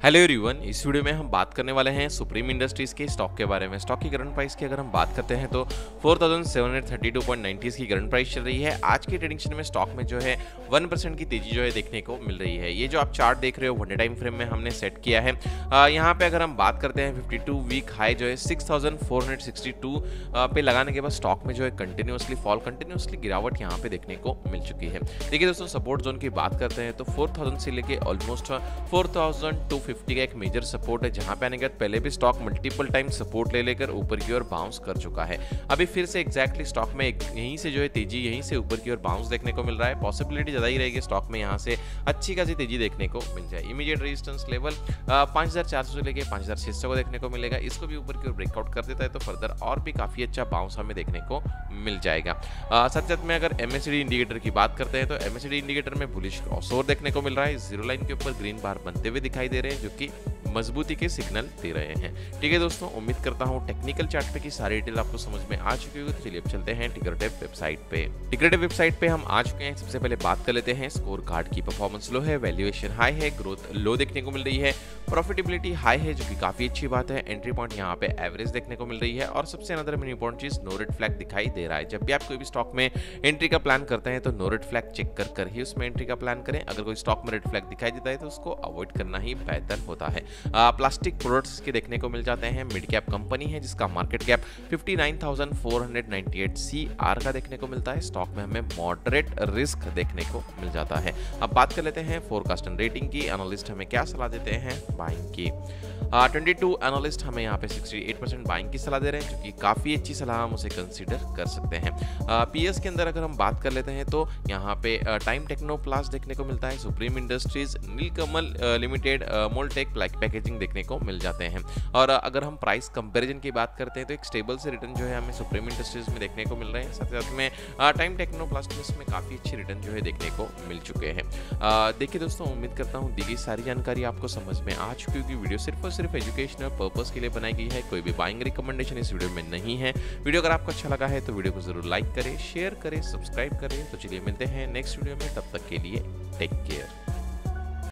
Hello everyone, इस video में हम बात करने वाले हैं सुप्रीम इंडस्ट्रीज के स्टॉक के बारे में। स्टॉक की करंट प्राइस की अगर हम बात करते हैं तो 4732.90 की करंट प्राइस चल रही है। आज के ट्रेडिंग सेशन में स्टॉक में जो है 1% की तेजी जो है देखने को मिल रही है। ये जो आप चार्ट देख रहे हो 1 डे टाइम फ्रेम में हमने सेट किया है। यहाँ पे अगर हम बात करते हैं 52 वीक हाई जो है 6462 पे लगाने के बाद स्टॉक में जो है कंटिन्यूसली गिरावट यहाँ पे देखने को मिल चुकी है। देखिए दोस्तों, सपोर्ट जोन की बात करते हैं तो 4000 से लेके ऑलमोस्ट 4250 का एक मेजर सपोर्ट है, जहां पे आने के बाद पहले भी स्टॉक मल्टीपल टाइम सपोर्ट ले लेकर ऊपर की ओर बाउंस कर चुका है। अभी फिर से एग्जैक्टली स्टॉक में यहीं से जो है तेजी यहीं से ऊपर की ओर बाउंस देखने को मिल रहा है। पॉसिबिलिटी ज़्यादा ही रहेगी स्टॉक में यहाँ से अच्छी खासी तेजी देखने को मिल जाए। इमीडिएट रेजिस्टेंस लेवल 5400 से लेकर 5600 को देखने को मिलेगा। इसको भी ऊपर की ओर ब्रेकआउट कर देता है तो फर्दर और भी काफ़ी अच्छा बाउंस हमें देखने को मिल जाएगा। साथ साथ में अगर MACD इंडिकेटर की बात करते हैं तो MACD इंडिकेटर में बुलिश क्रॉसओवर देखने को मिल रहा है। जीरो लाइन के ऊपर ग्रीन बार बनते हुए दिखाई दे रहे हैं, जो कि मजबूती के सिग्नल दे रहे हैं। ठीक है दोस्तों, उम्मीद करता हूं टेक्निकल चार्ट पे की सारी डिटेल आपको समझ में आ चुकी होगी। तो चलिए अब चलते हैं टिकरटेप वेबसाइट पे। टिकरटेप वेबसाइट पे हम आ चुके हैं। सबसे पहले बात कर लेते हैं स्कोर कार्ड की। परफॉर्मेंस लो है, वैल्यूएशन हाई है, ग्रोथ लो देखने को मिल रही है, प्रॉफिटेबिलिटी हाई है, जो कि काफी अच्छी बात है। एंट्री पॉइंट यहाँ पे एवरेज देखने को मिल रही है और सबसे अनदर मेन इंपॉर्टेंट चीज नो रेड फ्लैग दिखाई दे रहा है। जब भी आप कोई भी स्टॉक में एंट्री का प्लान करते हैं तो नो रेड फ्लैग चेक कर ही उसमें एंट्री का प्लान करें। अगर कोई स्टॉक में रेड फ्लैग दिखाई देता है तो उसको अवॉइड करना ही बेहतर होता है। प्लास्टिक प्रोडक्ट्स के देखने को मिल जाते हैं। मिड कैप कंपनी है जिसका मार्केट कैप 59,498 CR का देखने को मिलता है। स्टॉक में हमें मॉडरेट रिस्क देखने को मिल जाता है। अब बात कर लेते हैं फोरकास्ट एंड रेटिंग की। एनालिस्ट हमें क्या सलाह देते हैं बाइंग की। 22 एनालिस्ट हमें यहाँ पे 68% बाइंग की सलाह दे रहे हैं, जो कि काफ़ी अच्छी सलाह हम उसे कंसीडर कर सकते हैं। PS के अंदर अगर हम बात कर लेते हैं तो यहाँ पे टाइम टेक्नोप्लास्ट देखने को मिलता है, Supreme Industries, Nilkamal Limited, Moldtek Packaging देखने को मिल जाते हैं। और अगर हम प्राइस कंपैरिजन की बात करते हैं तो एक स्टेबल से रिटर्न जो है हमें सुप्रीम इंडस्ट्रीज में देखने को मिल रहे हैं। साथ साथ में टाइम टेक्नोप्लास्ट में इसमें काफ़ी अच्छी रिटर्न जो है देखने को मिल चुके हैं। देखिए दोस्तों, उम्मीद करता हूँ दी गई सारी जानकारी आपको समझ में आ चुकी होगी। वीडियो सिर्फ और सिर्फ एजुकेशनल पर्पस के लिए बनाई गई है, कोई भी बाइंग रिकमेंडेशन इस वीडियो में नहीं है। वीडियो अगर आपको अच्छा लगा है तो वीडियो को जरूर लाइक करें, शेयर करें, सब्सक्राइब करें। तो चलिए मिलते हैं नेक्स्ट वीडियो में, तब तक के लिए टेक केयर।